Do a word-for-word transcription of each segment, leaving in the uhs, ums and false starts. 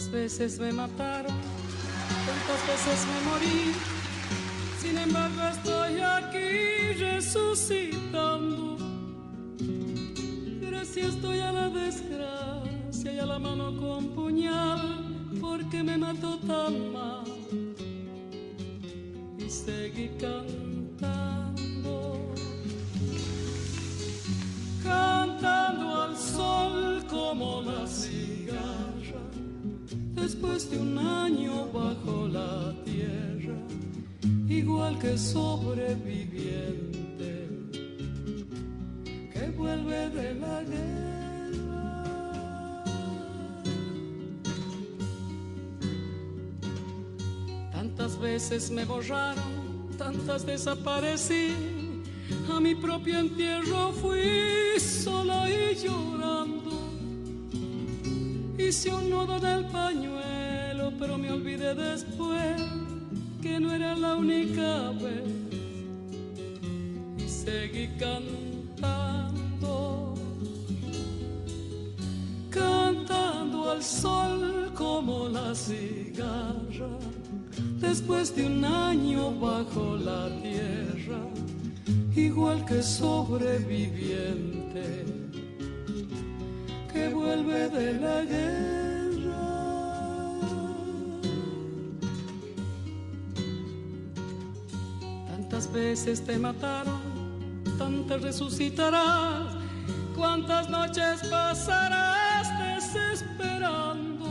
Tantas veces me mataron, tantas veces me morí, sin embargo estoy aquí resucitando. Gracias estoy a la desgracia y a la mano con puñal, porque me mató tan mal. Y seguí cantando, cantando al sol como la cigarra, después de un año bajo la tierra, igual que sobreviviente que vuelve de la guerra. Tantas veces me borraron, tantas desaparecí, a mi propio entierro fui sola y llorando. Hice un nudo en el pañuelo, pero me olvidé después que no era la única vez. Y seguí cantando, cantando al sol como la cigarra, después de un año bajo la tierra, igual que sobreviviente que vuelve de la guerra. Tantas veces te mataron, tantas resucitarás, cuántas noches pasarás desesperando,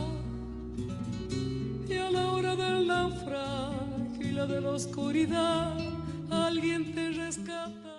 y a la hora del naufragio y la de la oscuridad alguien te rescata.